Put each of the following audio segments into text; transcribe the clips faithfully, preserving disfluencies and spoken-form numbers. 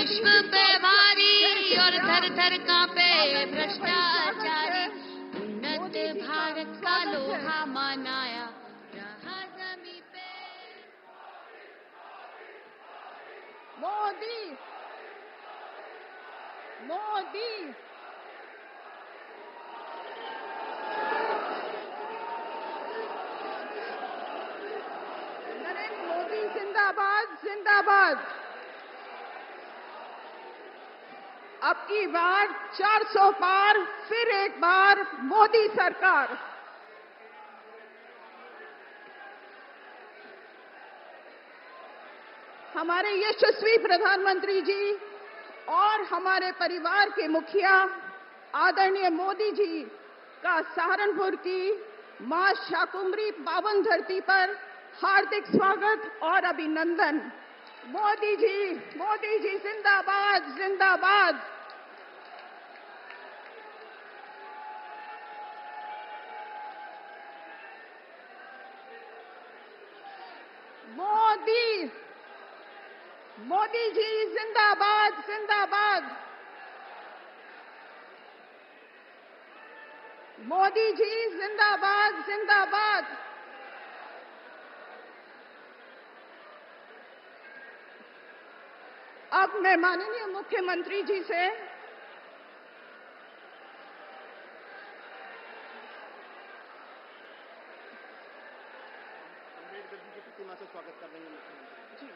विश्व पे भारी और थर थर कांपे भ्रष्टाचारी, उन्नत भारत का लोहा मनाया रहा जमी पे। मोदी मोदी नरेंद्र मोदी जिंदाबाद जिंदाबाद। अब की बार चार सौ पार, फिर एक बार मोदी सरकार। हमारे यशस्वी प्रधानमंत्री जी और हमारे परिवार के मुखिया आदरणीय मोदी जी का सहारनपुर की मां शाकुंभरी पावन धरती पर हार्दिक स्वागत और अभिनंदन। मोदी जी मोदी जी जिंदाबाद जिंदाबाद। मोदी मोदी जी जिंदाबाद जिंदाबाद। मोदी जी जिंदाबाद जिंदाबाद। अब मैं माननीय मुख्यमंत्री जी से स्वागत कर देंगे मुख्यमंत्री जी।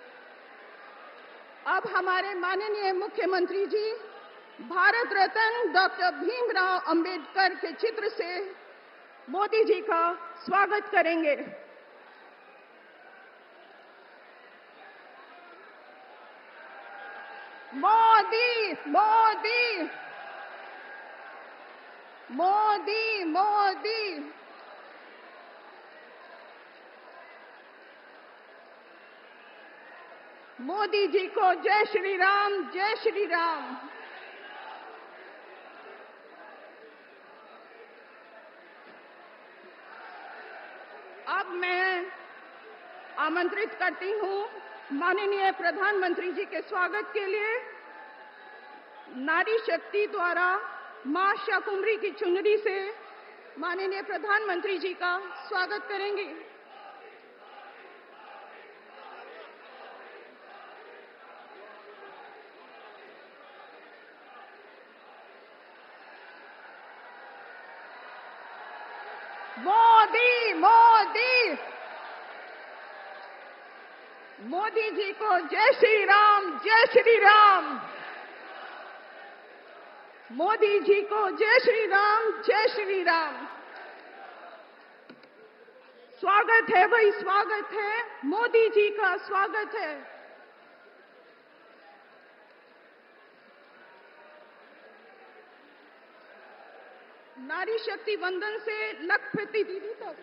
अब हमारे माननीय मुख्यमंत्री जी भारत रत्न डॉक्टर भीमराव अंबेडकर के चित्र से मोदी जी का स्वागत करेंगे। मोदी मोदी मोदी मोदी। मोदी जी को जय श्री राम जय श्री राम। अब मैं आमंत्रित करती हूं माननीय प्रधानमंत्री जी के स्वागत के लिए नारी शक्ति द्वारा मां शाकुंभरी की चुनरी से माननीय प्रधानमंत्री जी का स्वागत करेंगे। मोदी मोदी मोदी जी को जय श्री राम जय श्री राम। मोदी जी को जय श्री राम जय श्री राम। स्वागत है भाई स्वागत है, मोदी जी का स्वागत है। नारी शक्ति वंदन से लखपति दीदी तक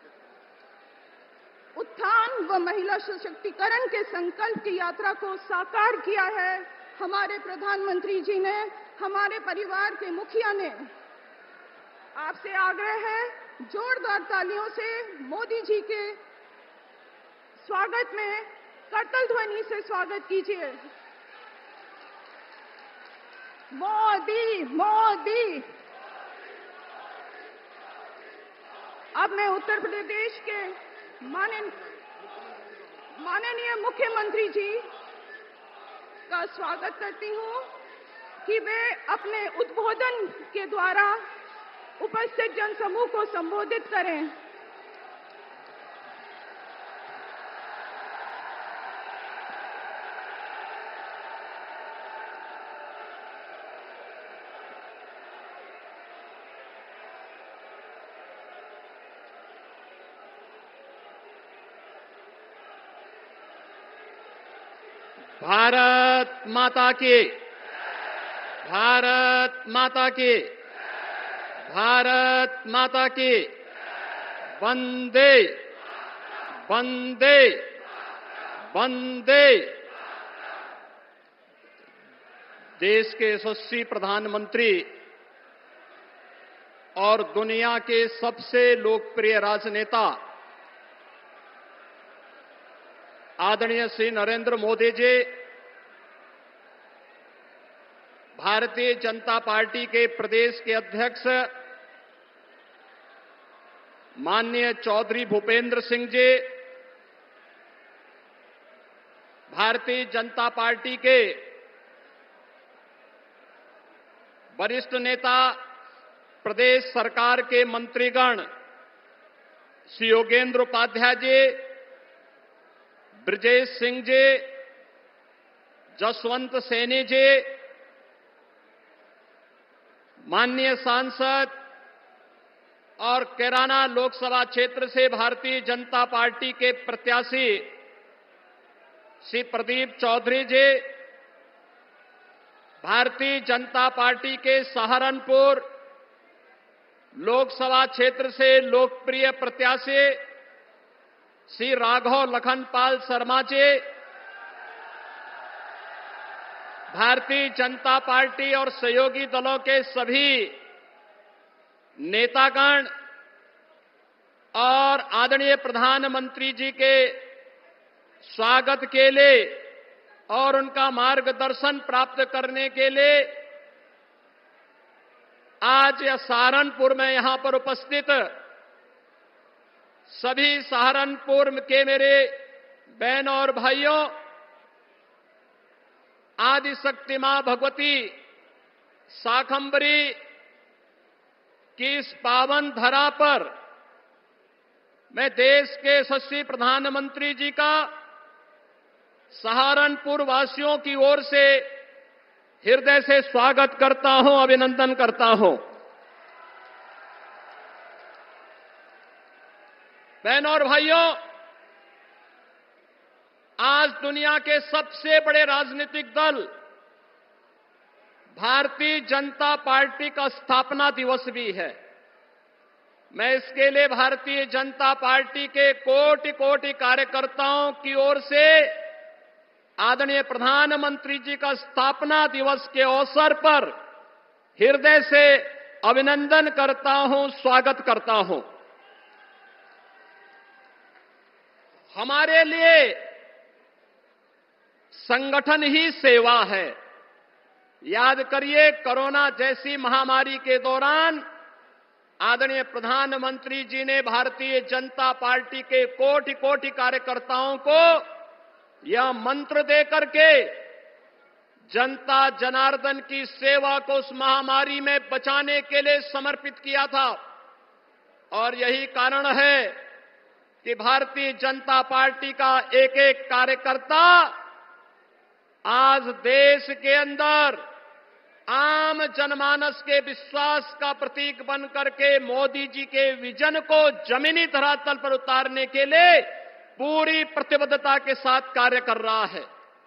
उत्थान व महिला सशक्तिकरण के संकल्प की यात्रा को साकार किया है हमारे प्रधानमंत्री जी ने, हमारे परिवार के मुखिया ने। आपसे आग्रह है जोरदार तालियों से मोदी जी के स्वागत में करतल ध्वनि से स्वागत कीजिए। मोदी मोदी। अब मैं उत्तर प्रदेश के माननीय मुख्यमंत्री जी का स्वागत करती हूं कि वे अपने उद्बोधन के द्वारा उपस्थित जनसमूह को संबोधित करें। भारत माता की, भारत माता की, भारत माता की। वंदे वंदे वंदे। देश के यशस्वी प्रधानमंत्री और दुनिया के सबसे लोकप्रिय राजनेता आदरणीय श्री नरेंद्र मोदी जी भारतीय जनता पार्टी के प्रदेश के अध्यक्ष माननीय चौधरी भूपेंद्र सिंह जी, भारतीय जनता पार्टी के वरिष्ठ नेता, प्रदेश सरकार के मंत्रीगण श्री योगेंद्र उपाध्याय जी, ब्रजेश सिंह जी, जसवंत सैनी जी, माननीय सांसद और कैराना लोकसभा क्षेत्र से भारतीय जनता पार्टी के प्रत्याशी श्री प्रदीप चौधरी जी, भारतीय जनता पार्टी के सहारनपुर लोकसभा क्षेत्र से लोकप्रिय प्रत्याशी श्री राघव लखनपाल शर्मा जी, भारतीय जनता पार्टी और सहयोगी दलों के सभी नेतागण और आदरणीय प्रधानमंत्री जी के स्वागत के लिए और उनका मार्गदर्शन प्राप्त करने के लिए आज यह सहारनपुर में यहां पर उपस्थित सभी सहारनपुर के मेरे बहन और भाइयों, आदिशक्ति मां भगवती शाकंभरी की इस पावन धरा पर मैं देश के यशस्वी प्रधानमंत्री जी का सहारनपुर वासियों की ओर से हृदय से स्वागत करता हूं, अभिनंदन करता हूं। बहनों और भाइयों, आज दुनिया के सबसे बड़े राजनीतिक दल भारतीय जनता पार्टी का स्थापना दिवस भी है। मैं इसके लिए भारतीय जनता पार्टी के कोटि कोटि कार्यकर्ताओं की ओर से आदरणीय प्रधानमंत्री जी का स्थापना दिवस के अवसर पर हृदय से अभिनंदन करता हूं, स्वागत करता हूं। हमारे लिए संगठन ही सेवा है। याद करिए, कोरोना जैसी महामारी के दौरान आदरणीय प्रधानमंत्री जी ने भारतीय जनता पार्टी के कोटि कोटि कार्यकर्ताओं को यह मंत्र दे करके जनता जनार्दन की सेवा को उस महामारी में बचाने के लिए समर्पित किया था। और यही कारण है कि भारतीय जनता पार्टी का एक एक कार्यकर्ता आज देश के अंदर आम जनमानस के विश्वास का प्रतीक बन करके मोदी जी के विजन को जमीनी धरातल पर उतारने के लिए पूरी प्रतिबद्धता के साथ कार्य कर रहा है।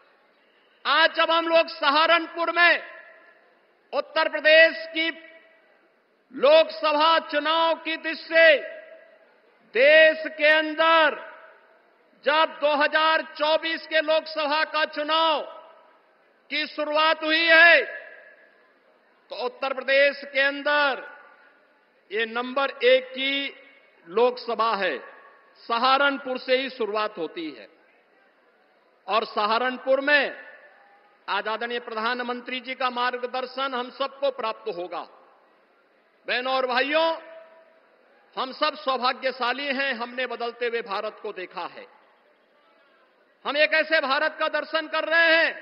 आज जब हम लोग सहारनपुर में उत्तर प्रदेश की लोकसभा चुनाव की दृष्टि से देश के अंदर जब दो हज़ार चौबीस के लोकसभा का चुनाव की शुरुआत हुई है, तो उत्तर प्रदेश के अंदर ये नंबर एक की लोकसभा है। सहारनपुर से ही शुरुआत होती है और सहारनपुर में आज आदरणीय प्रधानमंत्री जी का मार्गदर्शन हम सबको प्राप्त होगा। बहनों और भाइयों, हम सब सौभाग्यशाली हैं, हमने बदलते हुए भारत को देखा है। हम एक ऐसे भारत का दर्शन कर रहे हैं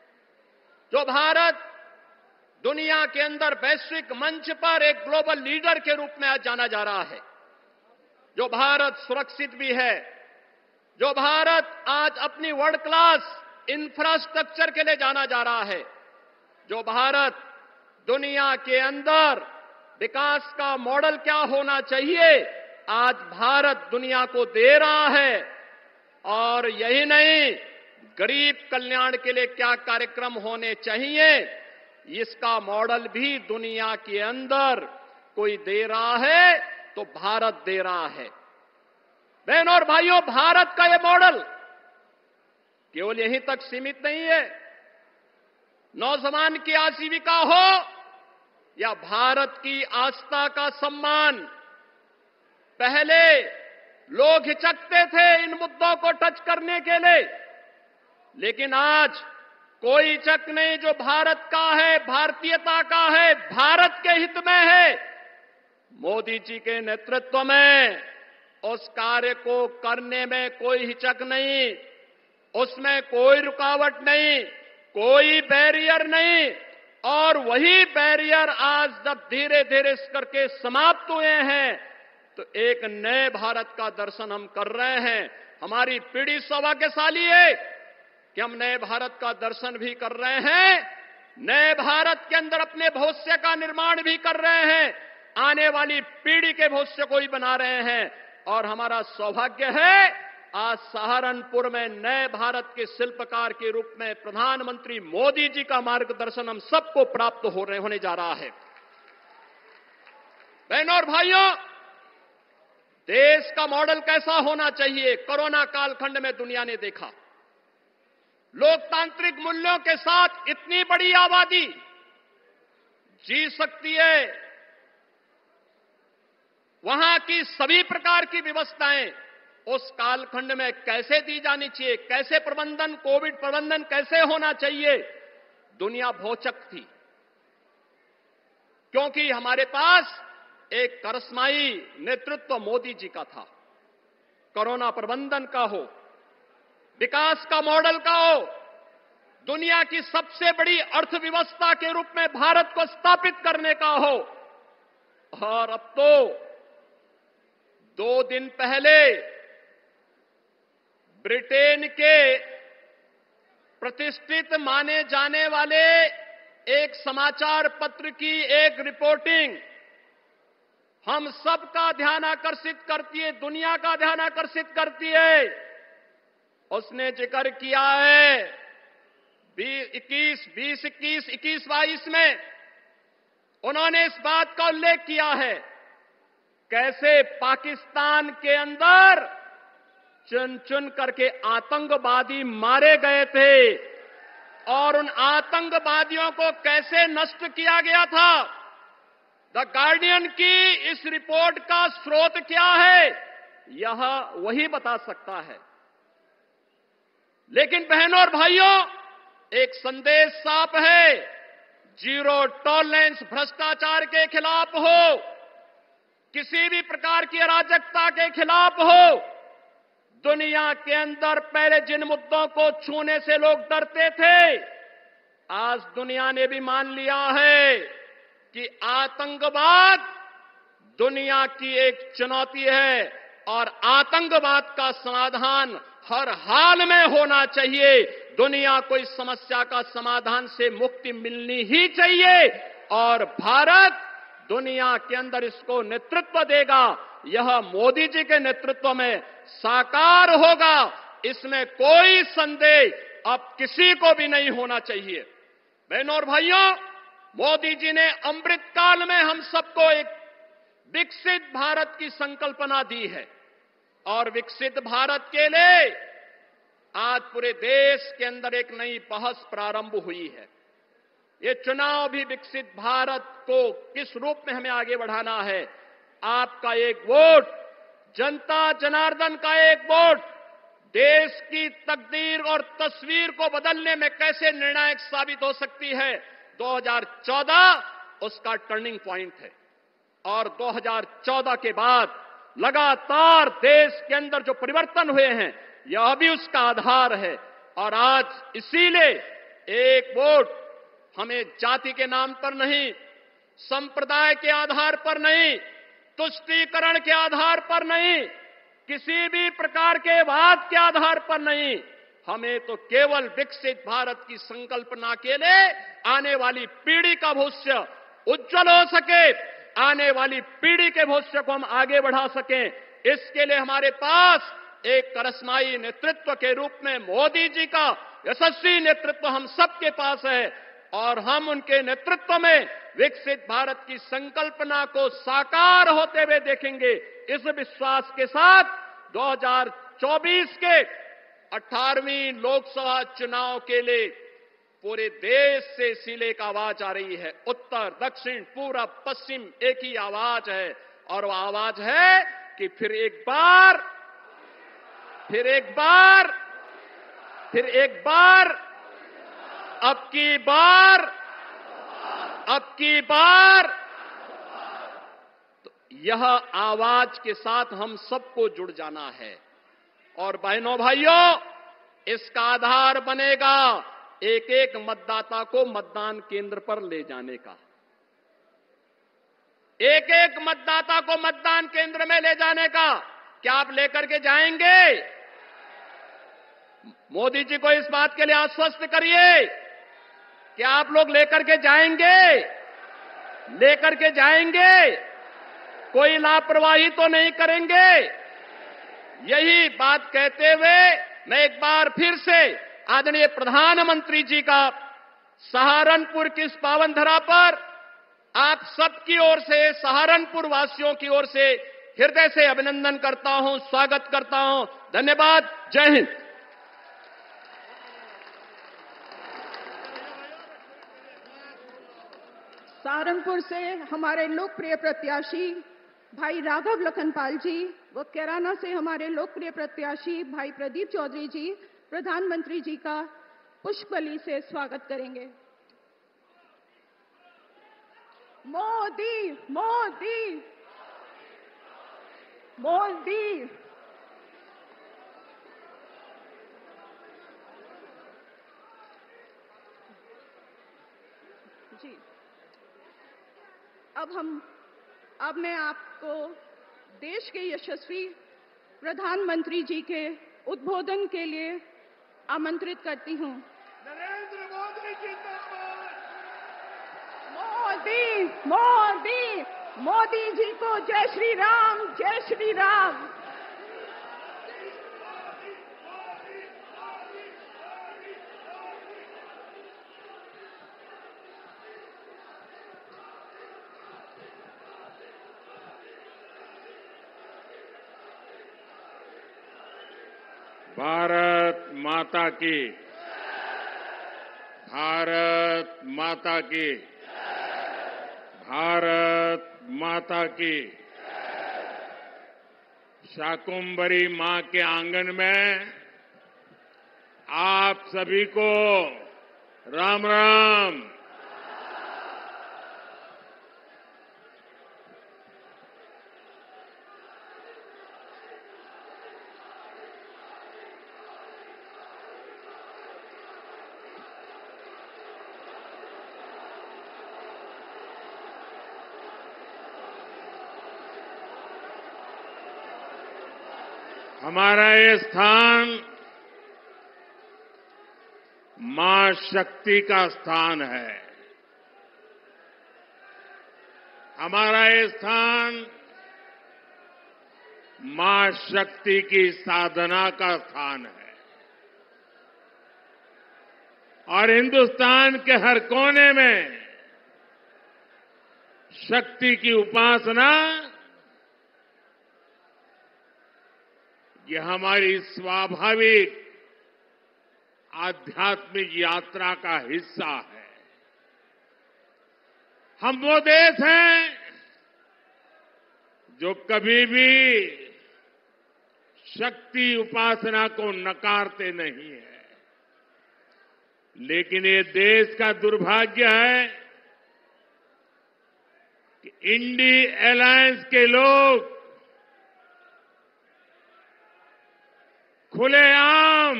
जो भारत दुनिया के अंदर वैश्विक मंच पर एक ग्लोबल लीडर के रूप में आज जाना जा रहा है। जो भारत सुरक्षित भी है, जो भारत आज अपनी वर्ल्ड क्लास इंफ्रास्ट्रक्चर के लिए जाना जा रहा है, जो भारत दुनिया के अंदर विकास का मॉडल क्या होना चाहिए, आज भारत दुनिया को दे रहा है। और यही नहीं, गरीब कल्याण के लिए क्या कार्यक्रम होने चाहिए, इसका मॉडल भी दुनिया के अंदर कोई दे रहा है तो भारत दे रहा है। बहनों और भाइयों, भारत का यह मॉडल केवल यहीं तक सीमित नहीं है। नौजवान की आजीविका हो या भारत की आस्था का सम्मान, पहले लोग हिचकते थे इन मुद्दों को टच करने के लिए, लेकिन आज कोई हिचक नहीं, जो भारत का है, भारतीयता का है, भारत के हित में है, मोदी जी के नेतृत्व में उस कार्य को करने में कोई हिचक नहीं, उसमें कोई रुकावट नहीं, कोई बैरियर नहीं। और वही बैरियर आज जब धीरे धीरे इस करके समाप्त हुए हैं तो एक नए भारत का दर्शन हम कर रहे हैं। हमारी पीढ़ी सौभाग्यशाली है कि हम नए भारत का दर्शन भी कर रहे हैं, नए भारत के अंदर अपने भविष्य का निर्माण भी कर रहे हैं, आने वाली पीढ़ी के भविष्य को भी बना रहे हैं। और हमारा सौभाग्य है आज सहारनपुर में नए भारत के शिल्पकार के रूप में प्रधानमंत्री मोदी जी का मार्गदर्शन हम सबको प्राप्त हो रहे होने जा रहा है। बहनों और भाइयों, देश का मॉडल कैसा होना चाहिए, कोरोना कालखंड में दुनिया ने देखा। लोकतांत्रिक मूल्यों के साथ इतनी बड़ी आबादी जी सकती है, वहां की सभी प्रकार की व्यवस्थाएं उस कालखंड में कैसे दी जानी चाहिए, कैसे प्रबंधन, कोविड प्रबंधन कैसे होना चाहिए, दुनिया भौचक थी। क्योंकि हमारे पास एक करिश्माई नेतृत्व मोदी जी का था। कोरोना प्रबंधन का हो, विकास का मॉडल का हो, दुनिया की सबसे बड़ी अर्थव्यवस्था के रूप में भारत को स्थापित करने का हो। और अब तो दो दिन पहले ब्रिटेन के प्रतिष्ठित माने जाने वाले एक समाचार पत्र की एक रिपोर्टिंग हम सबका ध्यान आकर्षित करती है, दुनिया का ध्यान आकर्षित करती है। उसने जिक्र किया है इक्कीस बीस इक्कीस इक्कीस बाईस में उन्होंने इस बात का उल्लेख किया है कैसे पाकिस्तान के अंदर चुन चुन करके आतंकवादी मारे गए थे और उन आतंकवादियों को कैसे नष्ट किया गया था। द गार्डियन की इस रिपोर्ट का स्रोत क्या है, यह वही बता सकता है। लेकिन बहनों और भाइयों, एक संदेश साफ है, जीरो टॉलरेंस भ्रष्टाचार के खिलाफ हो, किसी भी प्रकार की अराजकता के खिलाफ हो। दुनिया के अंदर पहले जिन मुद्दों को छूने से लोग डरते थे, आज दुनिया ने भी मान लिया है कि आतंकवाद दुनिया की एक चुनौती है और आतंकवाद का समाधान हर हाल में होना चाहिए। दुनिया को इस समस्या का समाधान से मुक्ति मिलनी ही चाहिए और भारत दुनिया के अंदर इसको नेतृत्व देगा। यह मोदी जी के नेतृत्व में साकार होगा, इसमें कोई संदेह अब किसी को भी नहीं होना चाहिए। बहनों और भाइयों, मोदी जी ने अमृत काल में हम सबको एक विकसित भारत की संकल्पना दी है और विकसित भारत के लिए आज पूरे देश के अंदर एक नई बहस प्रारंभ हुई है। ये चुनाव भी विकसित भारत को किस रूप में हमें आगे बढ़ाना है। आपका एक वोट, जनता जनार्दन का एक वोट देश की तकदीर और तस्वीर को बदलने में कैसे निर्णायक साबित हो सकती है। दो हज़ार चौदह उसका टर्निंग पॉइंट है और दो हज़ार चौदह के बाद लगातार देश के अंदर जो परिवर्तन हुए हैं, यह भी उसका आधार है। और आज इसीलिए एक वोट हमें जाति के नाम पर नहीं, संप्रदाय के आधार पर नहीं, तुष्टीकरण के आधार पर नहीं, किसी भी प्रकार के वाद के आधार पर नहीं, हमें तो केवल विकसित भारत की संकल्पना के लिए आने वाली पीढ़ी का भविष्य उज्जवल हो सके, आने वाली पीढ़ी के भविष्य को हम आगे बढ़ा सकें, इसके लिए हमारे पास एक करिश्माई नेतृत्व के रूप में मोदी जी का यशस्वी नेतृत्व हम सबके पास है और हम उनके नेतृत्व में विकसित भारत की संकल्पना को साकार होते हुए देखेंगे। इस विश्वास के साथ दो हज़ार चौबीस के अठारहवीं लोकसभा चुनाव के लिए पूरे देश से इसीलिए एक आवाज आ रही है, उत्तर दक्षिण पूरब पश्चिम एक ही आवाज है और वो आवाज है कि फिर एक बार फिर एक बार फिर एक बार अब की बार अब की बार तो यह आवाज के साथ हम सबको जुड़ जाना है। और बहनों भाइयों, इसका आधार बनेगा एक एक मतदाता को मतदान केंद्र पर ले जाने का। एक एक मतदाता को मतदान केंद्र में ले जाने का। क्या आप लेकर के जाएंगे? मोदी जी को इस बात के लिए आश्वस्त करिए। क्या आप लोग लेकर के जाएंगे? लेकर के जाएंगे? कोई लापरवाही तो नहीं करेंगे? यही बात कहते हुए मैं एक बार फिर से आदरणीय प्रधानमंत्री जी का सहारनपुर की इस पावन धरा पर आप सबकी ओर से, सहारनपुर वासियों की ओर से हृदय से अभिनंदन करता हूं, स्वागत करता हूं। धन्यवाद। जय हिंद। सहारनपुर से हमारे लोकप्रिय प्रत्याशी भाई राघव लखनपाल जी व कैराना से हमारे लोकप्रिय प्रत्याशी भाई प्रदीप चौधरी जी प्रधानमंत्री जी का पुष्पबली से स्वागत करेंगे। मोदी मोदी मोदी। जी, अब हम अब मैं आपको देश के यशस्वी प्रधानमंत्री जी के उद्बोधन के लिए आमंत्रित करती हूं। नरेंद्र मोदी जिंदाबाद। मोदी मोदी मोदी जी को जय श्री राम, जय श्री राम। भारत माता की, भारत माता की, भारत माता की। शाकुंभरी मां के आंगन में आप सभी को राम राम। हमारा ये स्थान मां शक्ति का स्थान है। हमारा ये स्थान मां शक्ति की साधना का स्थान है। और हिंदुस्तान के हर कोने में शक्ति की उपासना ये हमारी स्वाभाविक आध्यात्मिक यात्रा का हिस्सा है। हम वो देश हैं जो कभी भी शक्ति उपासना को नकारते नहीं है। लेकिन ये देश का दुर्भाग्य है कि इंडी अलायंस के लोग खुलेआम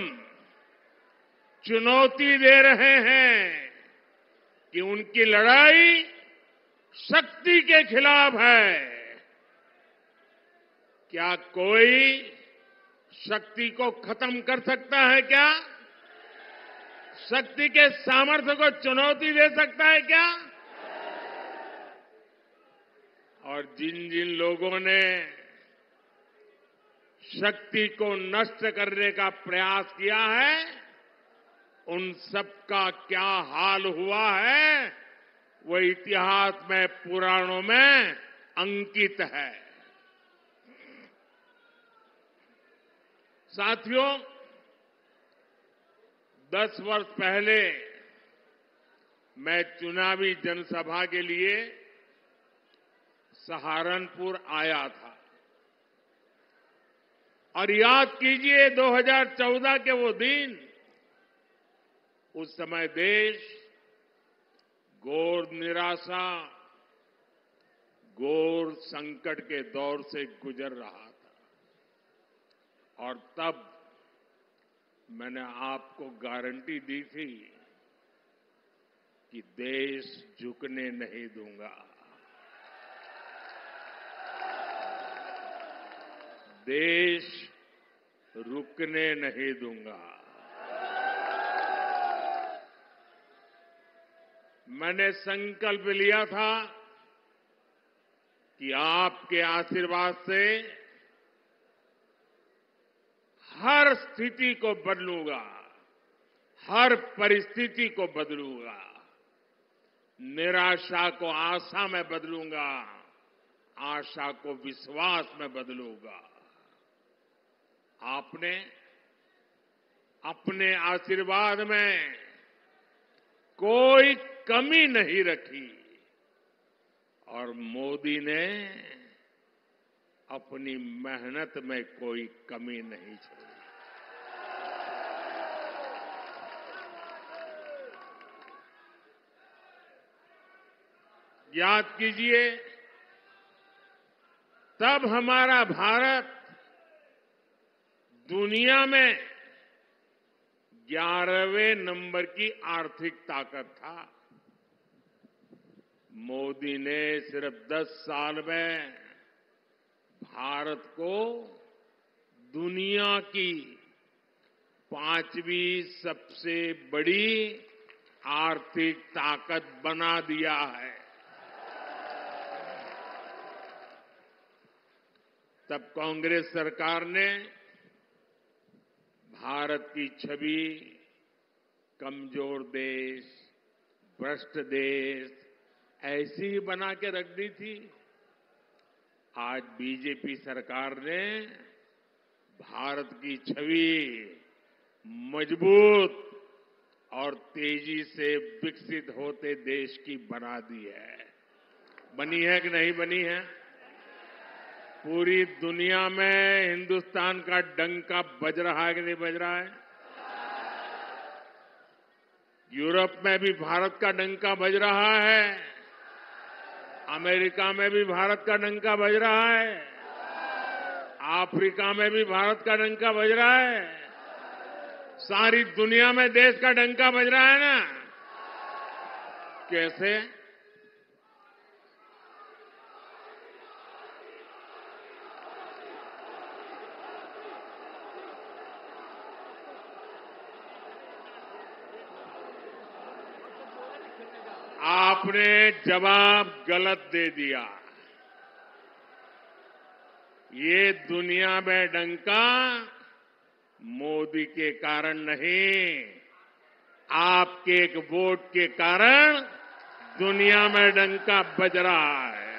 चुनौती दे रहे हैं कि उनकी लड़ाई शक्ति के खिलाफ है। क्या कोई शक्ति को खत्म कर सकता है? क्या शक्ति के सामर्थ्य को चुनौती दे सकता है? क्या? और जिन जिन लोगों ने शक्ति को नष्ट करने का प्रयास किया है, उन सबका क्या हाल हुआ है वो इतिहास में, पुराणों में अंकित है। साथियों, दस वर्ष पहले मैं चुनावी जनसभा के लिए सहारनपुर आया था। और याद कीजिए दो हज़ार चौदह के वो दिन उस समय देश घोर निराशा, घोर संकट के दौर से गुजर रहा था और तब मैंने आपको गारंटी दी थी कि देश झुकने नहीं दूंगा, देश रुकने नहीं दूंगा। मैंने संकल्प लिया था कि आपके आशीर्वाद से हर स्थिति को बदलूंगा, हर परिस्थिति को बदलूंगा, निराशा को आशा में बदलूंगा, आशा को विश्वास में बदलूंगा। आपने अपने आशीर्वाद में कोई कमी नहीं रखी और मोदी ने अपनी मेहनत में कोई कमी नहीं छोड़ी। याद कीजिए, तब हमारा भारत दुनिया में ग्यारहवें नंबर की आर्थिक ताकत था। मोदी ने सिर्फ दस साल में भारत को दुनिया की पांचवी सबसे बड़ी आर्थिक ताकत बना दिया है। तब कांग्रेस सरकार ने भारत की छवि कमजोर देश, भ्रष्ट देश ऐसी ही बना के रख दी थी। आज बीजेपी सरकार ने भारत की छवि मजबूत और तेजी से विकसित होते देश की बना दी है। बनी है कि नहीं बनी है? पूरी दुनिया में हिंदुस्तान का डंका बज रहा है कि नहीं बज रहा है? यूरोप में भी भारत का डंका बज रहा है, अमेरिका में भी भारत का डंका बज रहा है, अफ्रीका में भी भारत का डंका बज रहा है, सारी दुनिया में देश का डंका बज रहा है ना। कैसे? आपने जवाब गलत दे दिया। ये दुनिया में डंका मोदी के कारण नहीं, आपके एक वोट के कारण दुनिया में डंका बज रहा है।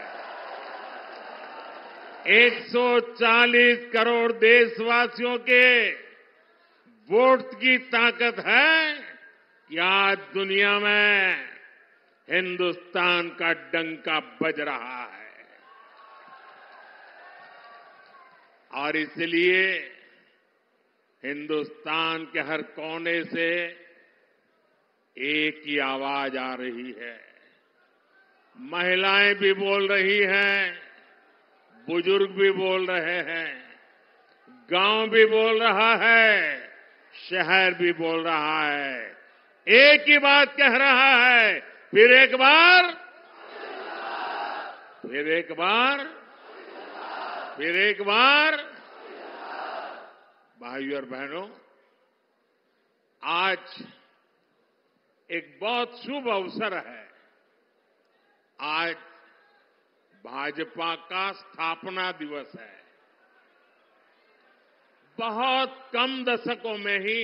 एक सौ चालीस करोड़ देशवासियों के वोट की ताकत है कि आज दुनिया में हिंदुस्तान का डंका बज रहा है। और इसलिए हिंदुस्तान के हर कोने से एक ही आवाज आ रही है। महिलाएं भी बोल रही हैं, बुजुर्ग भी बोल रहे हैं, गांव भी बोल रहा है, शहर भी बोल रहा है। एक ही बात कह रहा है, फिर एक बार, फिर एक बार, फिर एक बार। भाइयों और बहनों, आज एक बहुत शुभ अवसर है। आज भाजपा का स्थापना दिवस है। बहुत कम दशकों में ही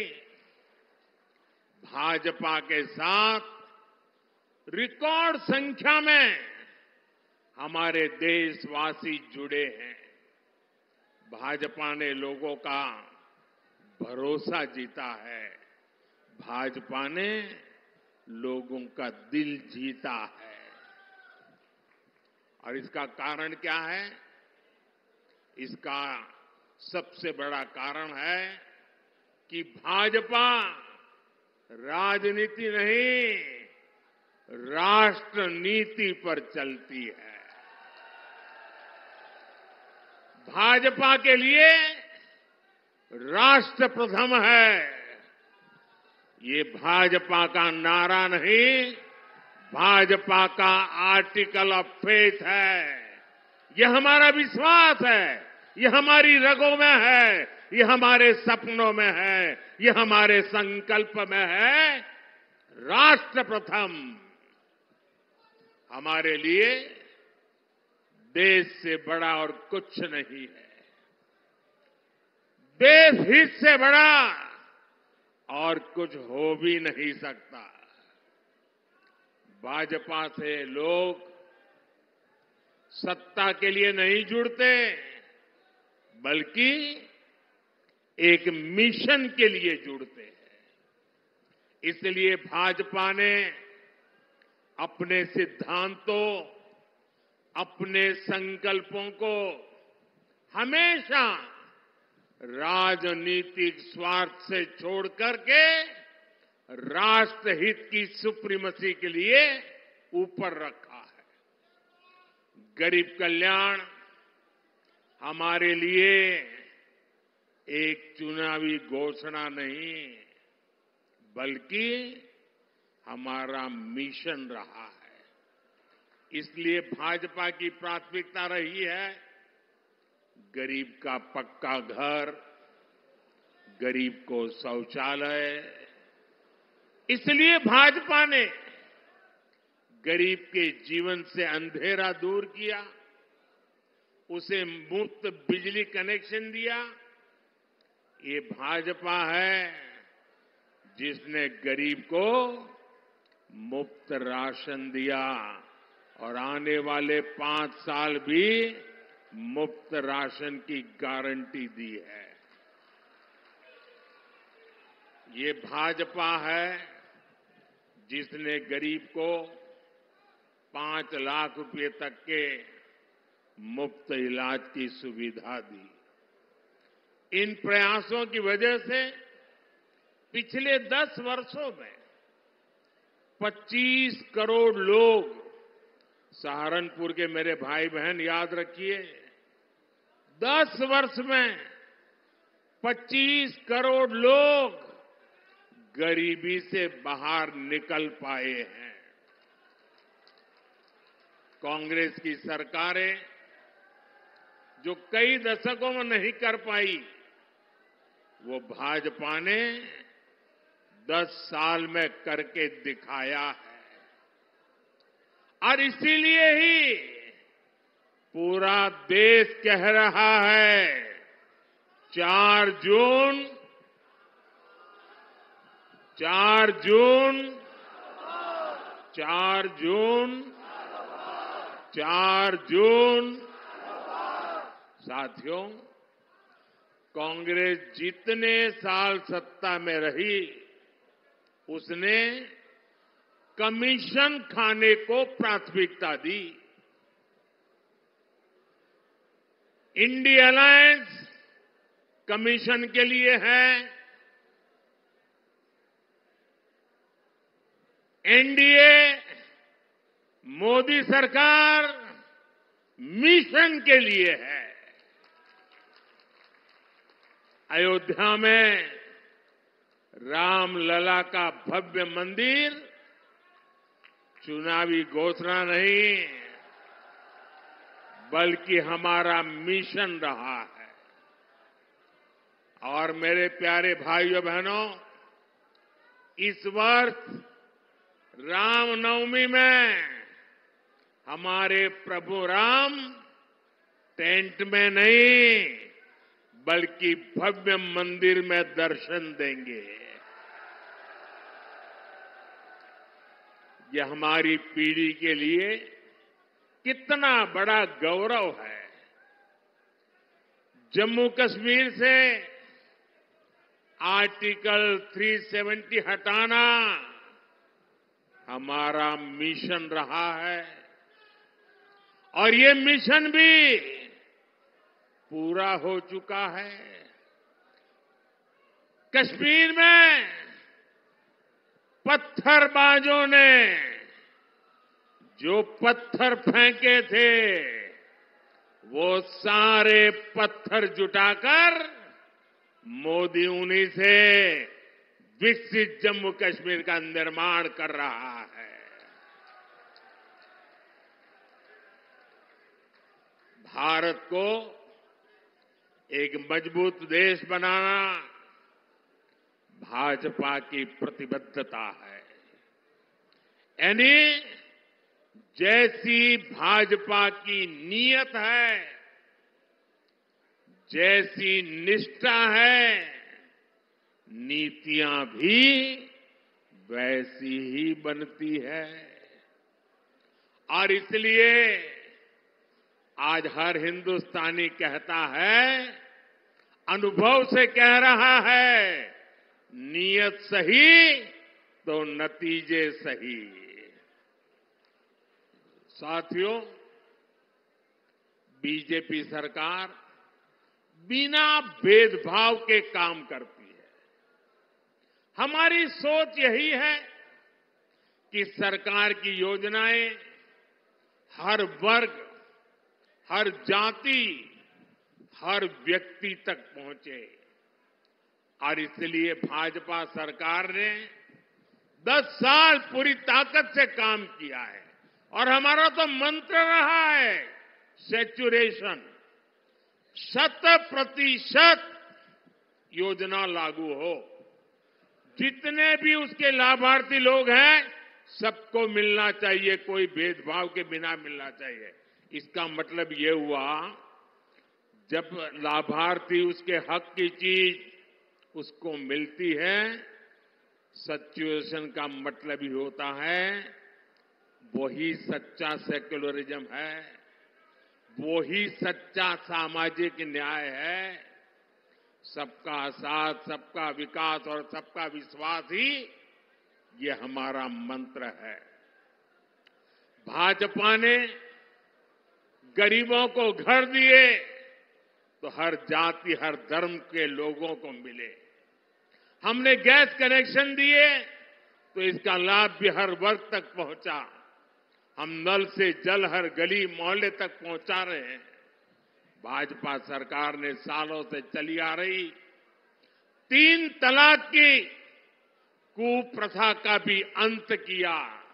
भाजपा के साथ रिकॉर्ड संख्या में हमारे देशवासी जुड़े हैं। भाजपा ने लोगों का भरोसा जीता है, भाजपा ने लोगों का दिल जीता है। और इसका कारण क्या है? इसका सबसे बड़ा कारण है कि भाजपा राजनीति नहीं, राष्ट्र नीति पर चलती है। भाजपा के लिए राष्ट्र प्रथम है। ये भाजपा का नारा नहीं, भाजपा का आर्टिकल ऑफ फेथ है। यह हमारा विश्वास है, यह हमारी रगों में है, यह हमारे सपनों में है, यह हमारे संकल्प में है। राष्ट्र प्रथम हमारे लिए देश से बड़ा और कुछ नहीं है। देश हित से बड़ा और कुछ हो भी नहीं सकता। भाजपा से लोग सत्ता के लिए नहीं जुड़ते, बल्कि एक मिशन के लिए जुड़ते हैं। इसलिए भाजपा ने अपने सिद्धांतों, अपने संकल्पों को हमेशा राजनीतिक स्वार्थ से छोड़ करके राष्ट्रहित की सुप्रीमेसी के लिए ऊपर रखा है। गरीब कल्याण हमारे लिए एक चुनावी घोषणा नहीं, बल्कि हमारा मिशन रहा है। इसलिए भाजपा की प्राथमिकता रही है गरीब का पक्का घर, गरीब को शौचालय। इसलिए भाजपा ने गरीब के जीवन से अंधेरा दूर किया, उसे मुफ्त बिजली कनेक्शन दिया। ये भाजपा है जिसने गरीब को मुफ्त राशन दिया और आने वाले पांच साल भी मुफ्त राशन की गारंटी दी है। ये भाजपा है जिसने गरीब को पांच लाख रुपए तक के मुफ्त इलाज की सुविधा दी। इन प्रयासों की वजह से पिछले दस वर्षों में पच्चीस करोड़ लोग, सहारनपुर के मेरे भाई बहन याद रखिए, दस वर्ष में पच्चीस करोड़ लोग गरीबी से बाहर निकल पाए हैं। कांग्रेस की सरकारें जो कई दशकों में नहीं कर पाई, वो भाजपा ने दस साल में करके दिखाया है। और इसीलिए ही पूरा देश कह रहा है चार जून चार जून चार जून चार जून साथियों, कांग्रेस जितने साल सत्ता में रही, उसने कमीशन खाने को प्राथमिकता दी। इंडिया अलायंस कमीशन के लिए है, एनडीए मोदी सरकार मिशन के लिए है। अयोध्या में रामलला का भव्य मंदिर चुनावी घोषणा नहीं, बल्कि हमारा मिशन रहा है। और मेरे प्यारे भाइयों बहनों, इस वर्ष रामनवमी में हमारे प्रभु राम टेंट में नहीं, बल्कि भव्य मंदिर में दर्शन देंगे। यह हमारी पीढ़ी के लिए कितना बड़ा गौरव है। जम्मू कश्मीर से आर्टिकल तीन सौ सत्तर हटाना हमारा मिशन रहा है, और ये मिशन भी पूरा हो चुका है। कश्मीर में पत्थरबाजों ने जो पत्थर फेंके थे वो सारे पत्थर जुटाकर मोदी उन्हीं से विकसित जम्मू कश्मीर का निर्माण कर रहा है। भारत को एक मजबूत देश बनाना भाजपा की प्रतिबद्धता है। यानी जैसी भाजपा की नीयत है, जैसी निष्ठा है, नीतियां भी वैसी ही बनती है। और इसलिए आज हर हिंदुस्तानी कहता है, अनुभव से कह रहा है, नीयत सही तो नतीजे सही। साथियों, बीजेपी सरकार बिना भेदभाव के काम करती है। हमारी सोच यही है कि सरकार की योजनाएं हर वर्ग, हर जाति, हर व्यक्ति तक पहुंचे। और इसलिए भाजपा सरकार ने दस साल पूरी ताकत से काम किया है। और हमारा तो मंत्र रहा है सैचुरेशन, शत प्रतिशत योजना लागू हो। जितने भी उसके लाभार्थी लोग हैं सबको मिलना चाहिए, कोई भेदभाव के बिना मिलना चाहिए। इसका मतलब ये हुआ, जब लाभार्थी उसके हक की चीज उसको मिलती है, सैचुरेशन का मतलब ही होता है वही सच्चा सेक्युलरिज्म है, वही सच्चा सामाजिक न्याय है। सबका साथ, सबका विकास और सबका विश्वास ही ये हमारा मंत्र है। भाजपा ने गरीबों को घर दिए तो हर जाति, हर धर्म के लोगों को मिले। हमने गैस कनेक्शन दिए तो इसका लाभ भी हर वर्ग तक पहुंचा। हम नल से जल हर गली मोहल्ले तक पहुंचा रहे हैं। भाजपा सरकार ने सालों से चली आ रही तीन तलाक की कुप्रथा का भी अंत किया।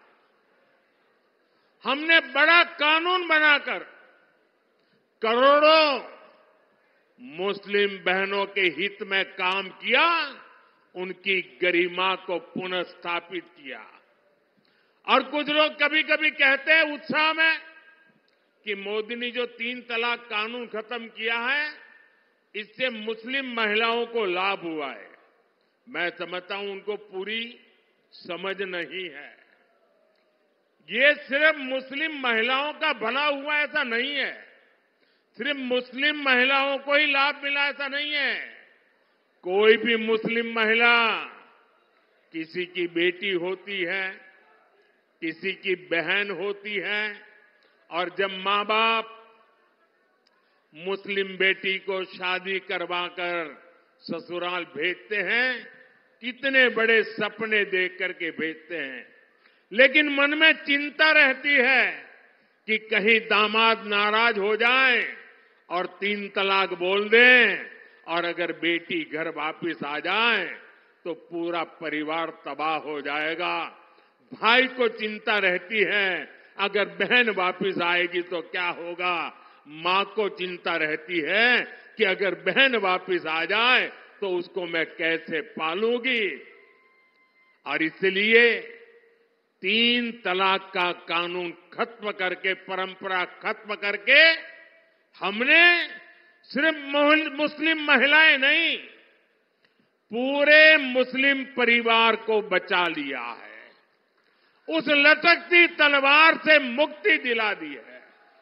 हमने बड़ा कानून बनाकर करोड़ों मुस्लिम बहनों के हित में काम किया, उनकी गरिमा को पुनः स्थापित किया। और कुछ लोग कभी कभी कहते हैं उत्साह में कि मोदी ने जो तीन तलाक कानून खत्म किया है इससे मुस्लिम महिलाओं को लाभ हुआ है। मैं समझता हूं उनको पूरी समझ नहीं है। ये सिर्फ मुस्लिम महिलाओं का भला हुआ ऐसा नहीं है, सिर्फ मुस्लिम महिलाओं को ही लाभ मिला ऐसा नहीं है। कोई भी मुस्लिम महिला किसी की बेटी होती है, किसी की बहन होती है, और जब मां बाप मुस्लिम बेटी को शादी करवाकर ससुराल भेजते हैं, कितने बड़े सपने देख करके भेजते हैं, लेकिन मन में चिंता रहती है कि कहीं दामाद नाराज हो जाए और तीन तलाक बोल दें, और अगर बेटी घर वापिस आ जाए तो पूरा परिवार तबाह हो जाएगा। भाई को चिंता रहती है अगर बहन वापिस आएगी तो क्या होगा। मां को चिंता रहती है कि अगर बहन वापिस आ जाए तो उसको मैं कैसे पालूंगी। और इसलिए तीन तलाक का कानून खत्म करके, परंपरा खत्म करके, हमने सिर्फ मुस्लिम महिलाएं नहीं, पूरे मुस्लिम परिवार को बचा लिया है। उस लटकती तलवार से मुक्ति दिला दी है।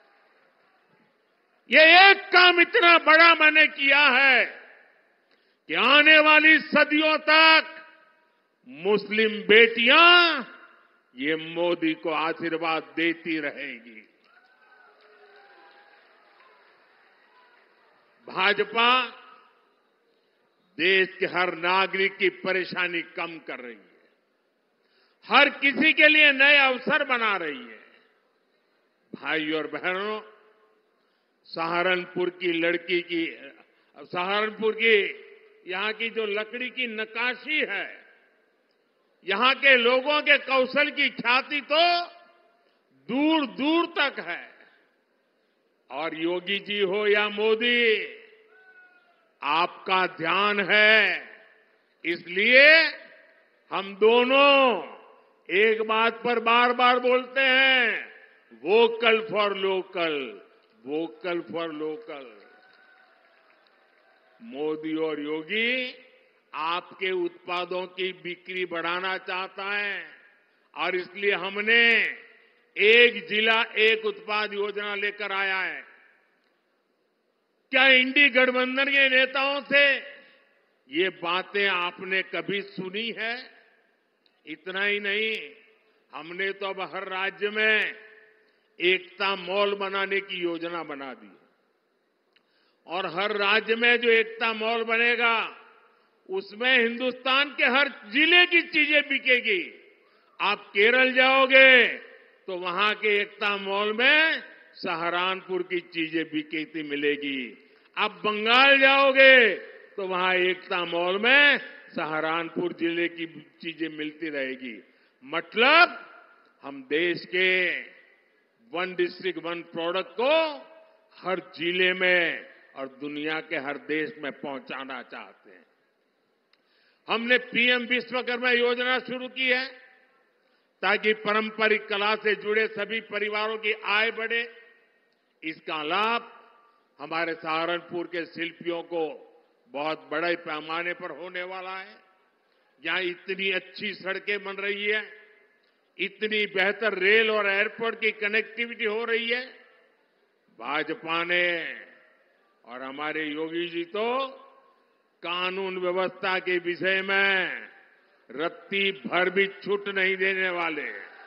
ये एक काम इतना बड़ा मैंने किया है कि आने वाली सदियों तक मुस्लिम बेटियां ये मोदी को आशीर्वाद देती रहेगी। भाजपा देश के हर नागरिक की परेशानी कम कर रही है। हर किसी के लिए नए अवसर बना रही है। भाई और बहनों, सहारनपुर की लड़की की सहारनपुर की यहां की जो लकड़ी की नक्काशी है, यहां के लोगों के कौशल की ख्याति तो दूर दूर तक है। और योगी जी हो या मोदी, आपका ध्यान है, इसलिए हम दोनों एक बात पर बार बार बोलते हैं, vocal for local, vocal for local. Modi और योगी आपके उत्पादों की बिक्री बढ़ाना चाहता है और इसलिए हमने एक जिला एक उत्पाद योजना लेकर आया है। क्या इंडी गठबंधन के नेताओं से ये बातें आपने कभी सुनी है? इतना ही नहीं, हमने तो अब हर राज्य में एकता मॉल बनाने की योजना बना दी और हर राज्य में जो एकता मॉल बनेगा उसमें हिंदुस्तान के हर जिले की चीजें बिकेगी। आप केरल जाओगे तो वहां के एकता मॉल में सहारनपुर की चीजें बिकती मिलेगी। आप बंगाल जाओगे तो वहां एकता मॉल में सहारनपुर जिले की चीजें मिलती रहेगी। मतलब हम देश के वन डिस्ट्रिक्ट वन प्रोडक्ट को हर जिले में और दुनिया के हर देश में पहुंचाना चाहते हैं। हमने पीएम विश्वकर्मा योजना शुरू की है ताकि पारंपरिक कला से जुड़े सभी परिवारों की आय बढ़े। इसका लाभ हमारे सहारनपुर के शिल्पियों को बहुत बड़े पैमाने पर होने वाला है। यहां इतनी अच्छी सड़कें बन रही है, इतनी बेहतर रेल और एयरपोर्ट की कनेक्टिविटी हो रही है। भाजपा ने और हमारे योगी जी तो कानून व्यवस्था के विषय में रत्ती भर भी छूट नहीं देने वाले।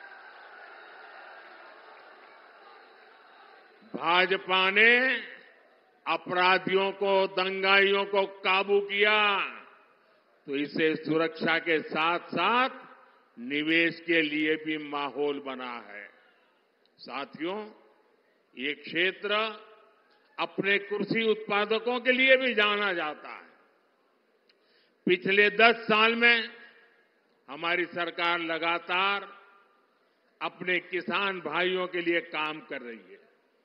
भाजपा ने अपराधियों को, दंगाइयों को काबू किया तो इसे सुरक्षा के साथ साथ निवेश के लिए भी माहौल बना है। साथियों, ये क्षेत्र अपने कृषि उत्पादकों के लिए भी जाना जाता है। पिछले दस साल में हमारी सरकार लगातार अपने किसान भाइयों के लिए काम कर रही है।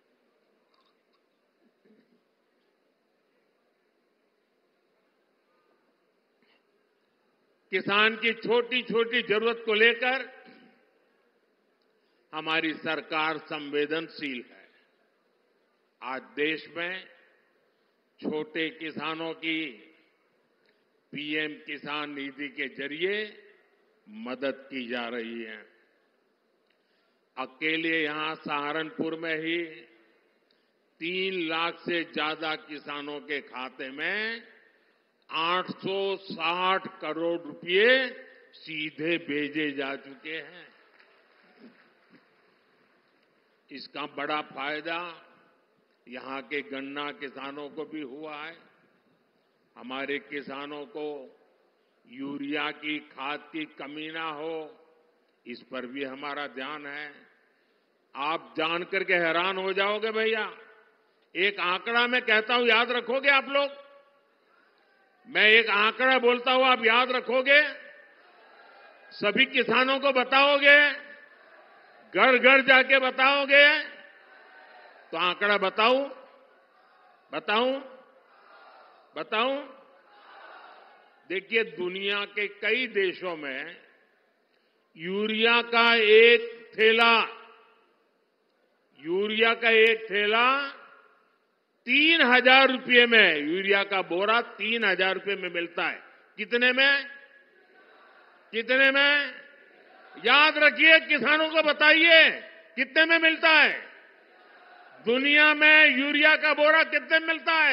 किसान की छोटी छोटी जरूरत को लेकर हमारी सरकार संवेदनशील है। आज देश में छोटे किसानों की पीएम किसान निधि के जरिए मदद की जा रही है। अकेले यहां सहारनपुर में ही तीन लाख से ज्यादा किसानों के खाते में आठ सौ साठ करोड़ रुपए सीधे भेजे जा चुके हैं। इसका बड़ा फायदा यहां के गन्ना किसानों को भी हुआ है। हमारे किसानों को यूरिया की खाद की कमी ना हो, इस पर भी हमारा ध्यान है। आप जान करके हैरान हो जाओगे भैया, एक आंकड़ा मैं कहता हूं, याद रखोगे आप लोग? मैं एक आंकड़ा बोलता हूं, आप याद रखोगे? सभी किसानों को बताओगे? घर घर जाके बताओगे? तो आंकड़ा बताऊं? बताऊं? बताऊं? देखिए, दुनिया के कई देशों में यूरिया का एक थैला यूरिया का एक थैला तीन हजार रुपये में, यूरिया का बोरा तीन हजार रुपये में मिलता है। कितने में? कितने में? याद रखिए, किसानों को बताइए कितने में मिलता है। दुनिया में यूरिया का बोरा कितने में मिलता है?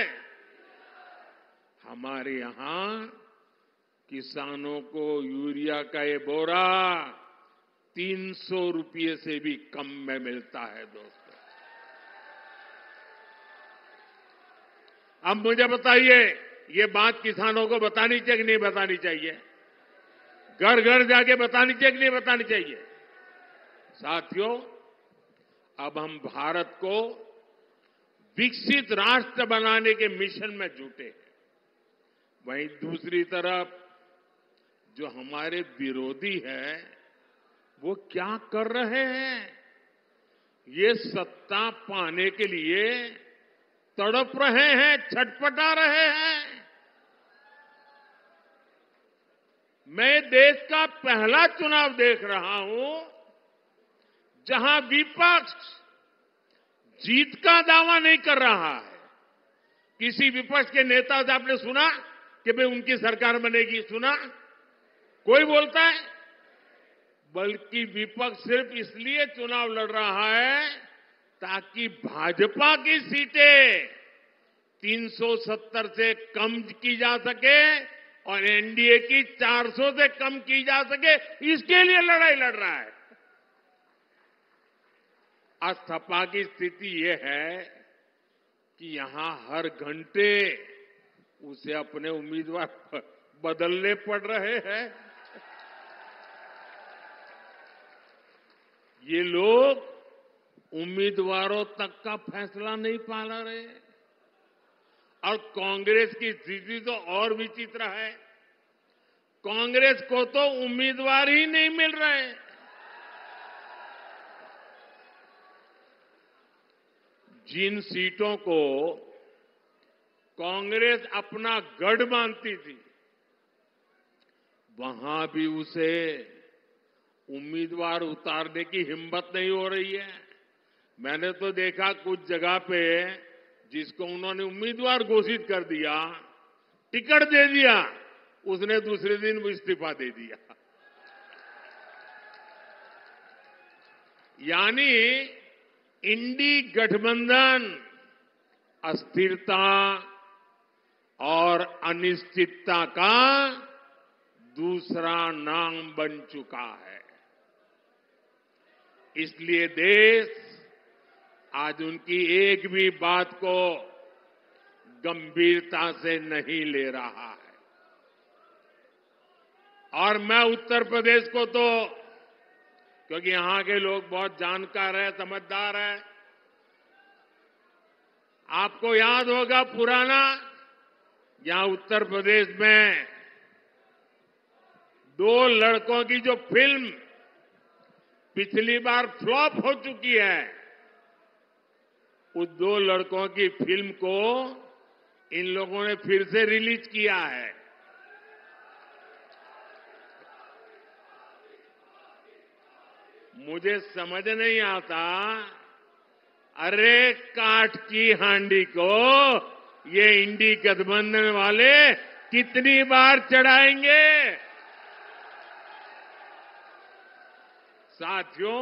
हमारे यहां किसानों को यूरिया का ये बोरा तीन सौ रुपये से भी कम में मिलता है। दोस्तों, अब मुझे बताइए, ये बात किसानों को बतानी चाहिए कि नहीं बतानी चाहिए? घर घर जाके बतानी चाहिए कि नहीं बतानी चाहिए? साथियों, अब हम भारत को विकसित राष्ट्र बनाने के मिशन में जुटे हैं। वहीं दूसरी तरफ जो हमारे विरोधी हैं, वो क्या कर रहे हैं? ये सत्ता पाने के लिए तड़प रहे हैं, छटपटा रहे हैं। मैं देश का पहला चुनाव देख रहा हूं जहां विपक्ष जीत का दावा नहीं कर रहा है। किसी विपक्ष के नेता से आपने सुना कि भाई उनकी सरकार बनेगी? सुना कोई बोलता है? बल्कि विपक्ष सिर्फ इसलिए चुनाव लड़ रहा है ताकि भाजपा की सीटें तीन सौ सत्तर से कम की जा सके और एनडीए की चार सौ से कम की जा सके, इसके लिए लड़ाई लड़ रहा है। आज सपा की स्थिति यह है कि यहां हर घंटे उसे अपने उम्मीदवार बदलने पड़ रहे हैं। ये लोग उम्मीदवारों तक का फैसला नहीं पाला रहे। और कांग्रेस की स्थिति तो और विचित्र है। कांग्रेस को तो उम्मीदवार ही नहीं मिल रहे। जिन सीटों को कांग्रेस अपना गढ़ मानती थी, वहां भी उसे उम्मीदवार उतारने की हिम्मत नहीं हो रही है। मैंने तो देखा कुछ जगह पे जिसको उन्होंने उम्मीदवार घोषित कर दिया, टिकट दे दिया, उसने दूसरे दिन इस्तीफा दे दिया। यानी इंडी गठबंधन अस्थिरता और अनिश्चितता का दूसरा नाम बन चुका है। इसलिए देश आज उनकी एक भी बात को गंभीरता से नहीं ले रहा है। और मैं उत्तर प्रदेश को तो, क्योंकि यहां के लोग बहुत जानकार हैं, समझदार हैं, आपको याद होगा पुराना, यहां उत्तर प्रदेश में दो लड़कों की जो फिल्म पिछली बार फ्लॉप हो चुकी है, उस दो लड़कों की फिल्म को इन लोगों ने फिर से रिलीज किया है। मुझे समझ नहीं आता, अरे काठ की हांडी को ये इंडी गठबंधन वाले कितनी बार चढ़ाएंगे? साथियों,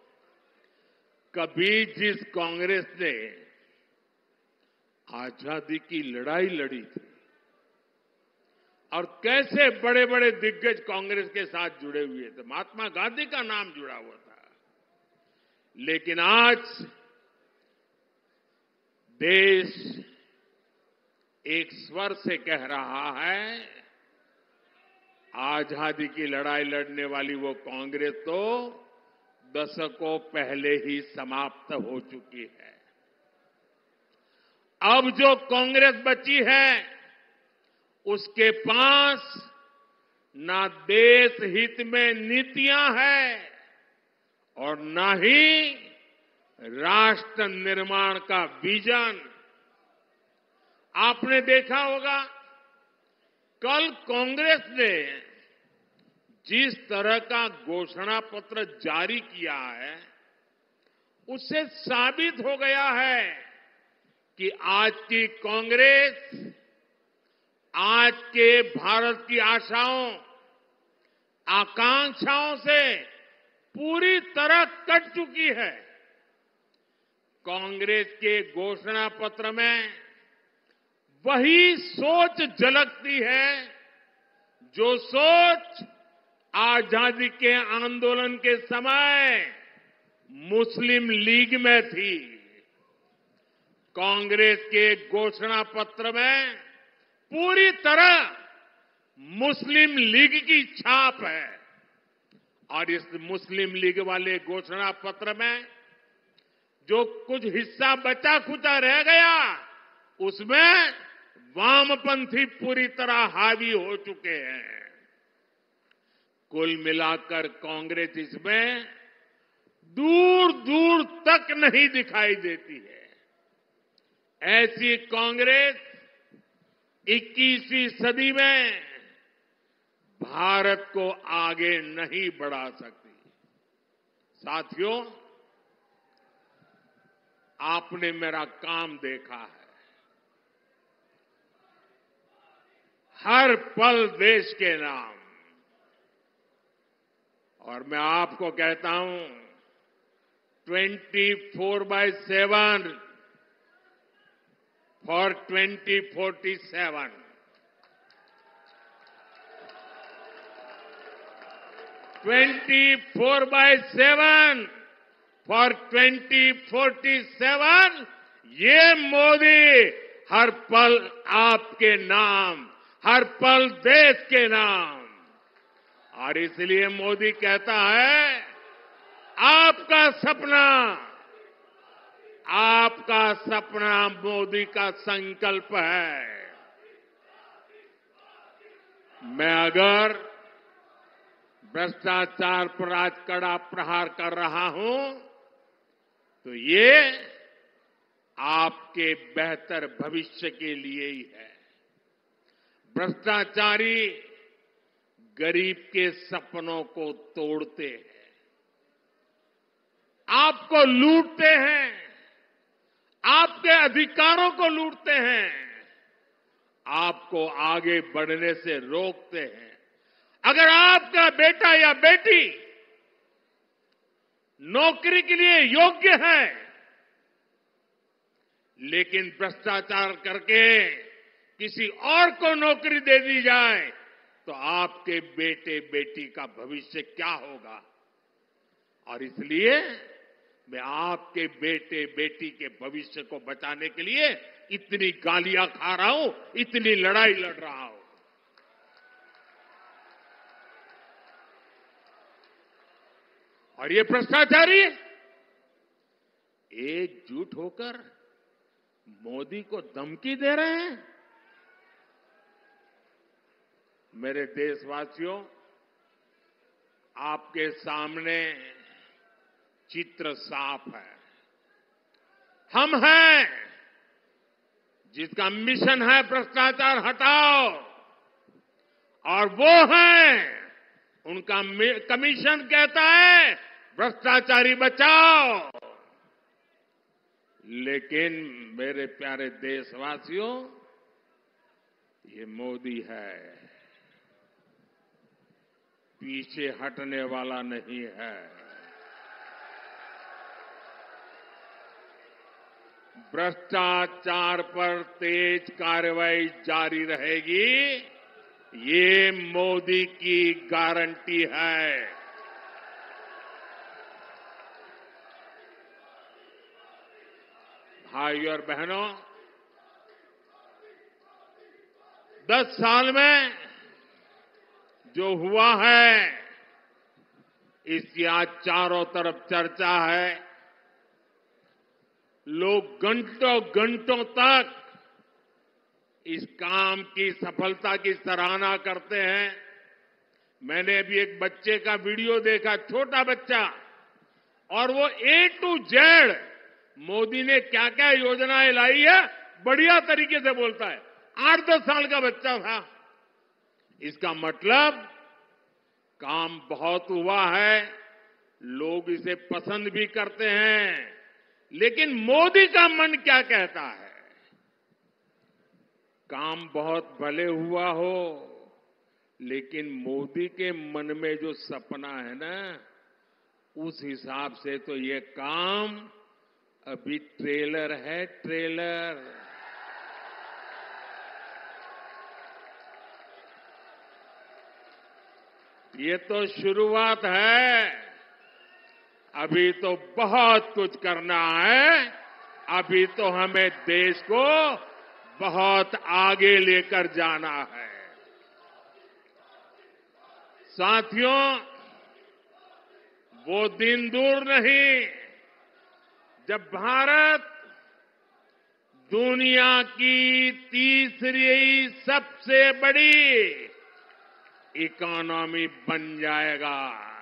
कभी जिस कांग्रेस ने आजादी की लड़ाई लड़ी थी और कैसे बड़े बड़े दिग्गज कांग्रेस के साथ जुड़े हुए थे, महात्मा गांधी का नाम जुड़ा हुआ था, लेकिन आज देश एक स्वर से कह रहा है, आजादी की लड़ाई लड़ने वाली वो कांग्रेस तो दशकों पहले ही समाप्त हो चुकी है। अब जो कांग्रेस बची है, उसके पास ना देश हित में नीतियां हैं और ना ही राष्ट्र निर्माण का विजन। आपने देखा होगा, कल कांग्रेस ने जिस तरह का घोषणा पत्र जारी किया है, उससे साबित हो गया है कि आज की कांग्रेस आज के भारत की आशाओं, आकांक्षाओं से पूरी तरह कट चुकी है। कांग्रेस के घोषणा पत्र में वही सोच झलकती है जो सोच आजादी के आंदोलन के समय मुस्लिम लीग में थी। कांग्रेस के घोषणा पत्र में पूरी तरह मुस्लिम लीग की छाप है। और इस मुस्लिम लीग वाले घोषणा पत्र में जो कुछ हिस्सा बचा खुचा रह गया, उसमें वामपंथी पूरी तरह हावी हो चुके हैं। कुल मिलाकर कांग्रेस इसमें दूर दूर तक नहीं दिखाई देती है। ऐसी कांग्रेस इक्कीसवीं सदी में भारत को आगे नहीं बढ़ा सकती। साथियों, आपने मेरा काम देखा है। हर पल देश के नाम। और मैं आपको कहता हूं, twenty four by seven for twenty forty seven. Twenty four by seven for twenty forty seven. ये मोदी हर पल आपके नाम, हर पल देश के नाम। और इसलिए मोदी कहता है, आपका सपना, आपका सपना मोदी का संकल्प है। मैं अगर भ्रष्टाचार पर आज कड़ा प्रहार कर रहा हूं, तो ये आपके बेहतर भविष्य के लिए ही है। भ्रष्टाचारी गरीब के सपनों को तोड़ते हैं, आपको लूटते हैं, आपके अधिकारों को लूटते हैं, आपको आगे बढ़ने से रोकते हैं। अगर आपका बेटा या बेटी नौकरी के लिए योग्य है, लेकिन भ्रष्टाचार करके किसी और को नौकरी दे दी जाए, तो आपके बेटे बेटी का भविष्य क्या होगा? और इसलिए मैं आपके बेटे बेटी के भविष्य को बचाने के लिए इतनी गालियां खा रहा हूं, इतनी लड़ाई लड़ रहा हूं। और ये भ्रष्टाचारी एकजुट होकर मोदी को धमकी दे रहे हैं। मेरे देशवासियों, आपके सामने चित्र साफ है। हम हैं जिसका मिशन है भ्रष्टाचार हटाओ, और वो है, उनका कमीशन कहता है भ्रष्टाचारी बचाओ। लेकिन मेरे प्यारे देशवासियों, ये मोदी है, पीछे हटने वाला नहीं है। भ्रष्टाचार पर तेज कार्रवाई जारी रहेगी, ये मोदी की गारंटी है। भाइयों और बहनों, दस साल में जो हुआ है, इसकी आज चारों तरफ चर्चा है। लोग घंटों घंटों तक इस काम की सफलता की सराहना करते हैं। मैंने अभी एक बच्चे का वीडियो देखा, छोटा बच्चा, और वो ए टू जेड मोदी ने क्या क्या योजनाएं लाई है बढ़िया तरीके से बोलता है। आठ दस साल का बच्चा था। इसका मतलब काम बहुत हुआ है, लोग इसे पसंद भी करते हैं। लेकिन मोदी का मन क्या कहता है? काम बहुत भले हुआ हो, लेकिन मोदी के मन में जो सपना है ना, उस हिसाब से तो ये काम अभी ट्रेलर है, ट्रेलर। ये तो शुरुआत है, अभी तो बहुत कुछ करना है। अभी तो हमें देश को बहुत आगे लेकर जाना है। साथियों, वो दिन दूर नहीं जब भारत दुनिया की तीसरी सबसे बड़ी इकोनॉमी बन जाएगा।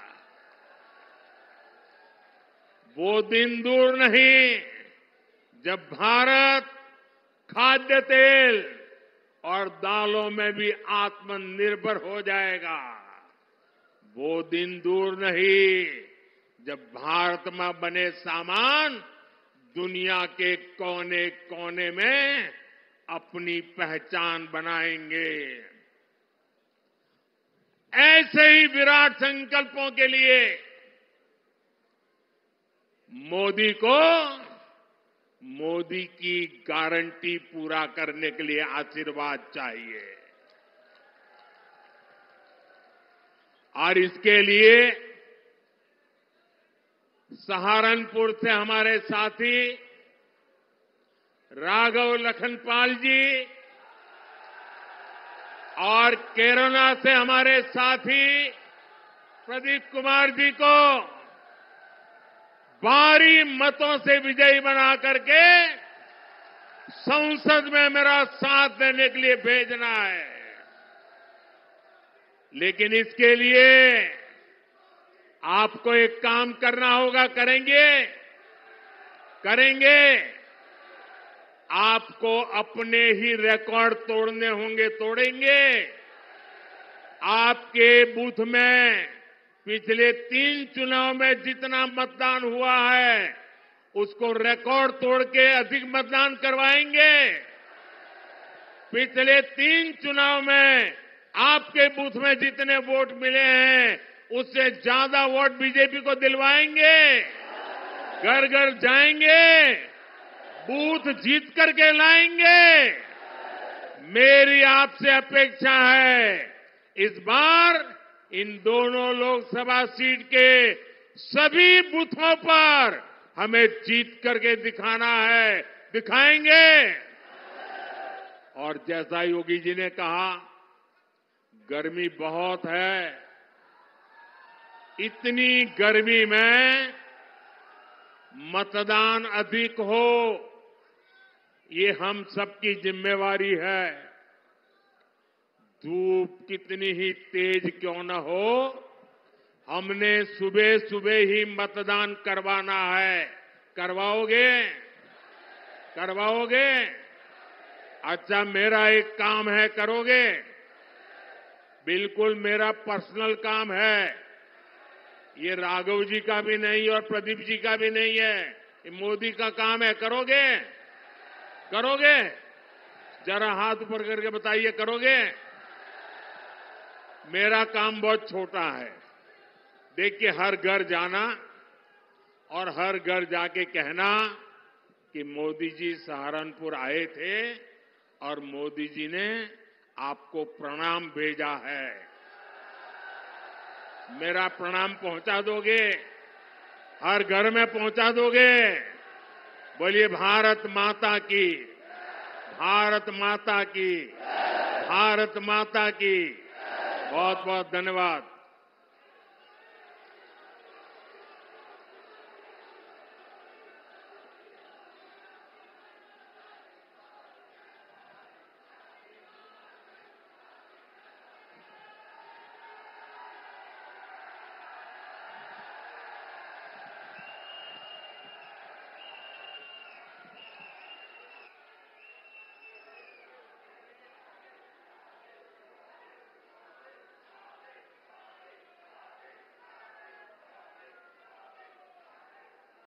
वो दिन दूर नहीं जब भारत खाद्य तेल और दालों में भी आत्मनिर्भर हो जाएगा। वो दिन दूर नहीं जब भारत में बने सामान दुनिया के कोने कोने में अपनी पहचान बनाएंगे। ऐसे ही विराट संकल्पों के लिए मोदी को मोदी की गारंटी पूरा करने के लिए आशीर्वाद चाहिए। और इसके लिए सहारनपुर से हमारे साथी राघव लखनपाल जी और केरला से हमारे साथी प्रदीप कुमार जी को भारी मतों से विजयी बना करके संसद में मेरा साथ देने के लिए भेजना है। लेकिन इसके लिए आपको एक काम करना होगा। करेंगे करेंगे आपको अपने ही रिकॉर्ड तोड़ने होंगे, तोड़ेंगे। आपके बूथ में पिछले तीन चुनाव में जितना मतदान हुआ है उसको रिकॉर्ड तोड़ के अधिक मतदान करवाएंगे। पिछले तीन चुनाव में आपके बूथ में जितने वोट मिले हैं उससे ज्यादा वोट बीजेपी को दिलवाएंगे। घर घर जाएंगे, बूथ जीत करके लाएंगे। मेरी आपसे अपेक्षा है इस बार इन दोनों लोकसभा सीट के सभी बूथों पर हमें जीत करके दिखाना है, दिखाएंगे। और जैसा योगी जी ने कहा, गर्मी बहुत है। इतनी गर्मी में मतदान अधिक हो, ये हम सबकी जिम्मेवारी है। धूप कितनी ही तेज क्यों न हो, हमने सुबह सुबह ही मतदान करवाना है। करवाओगे? करवाओगे? अच्छा, मेरा एक काम है, करोगे? बिल्कुल मेरा पर्सनल काम है। ये राघव जी का भी नहीं और प्रदीप जी का भी नहीं है, ये मोदी का काम है। करोगे? करोगे? जरा हाथ ऊपर करके बताइए, करोगे? मेरा काम बहुत छोटा है। देखिए, हर घर जाना और हर घर जाके कहना कि मोदी जी सहारनपुर आए थे और मोदी जी ने आपको प्रणाम भेजा है। मेरा प्रणाम पहुंचा दोगे? हर घर में पहुंचा दोगे? बोलिए भारत माता की, भारत माता की, भारत माता की। बहुत बहुत धन्यवाद।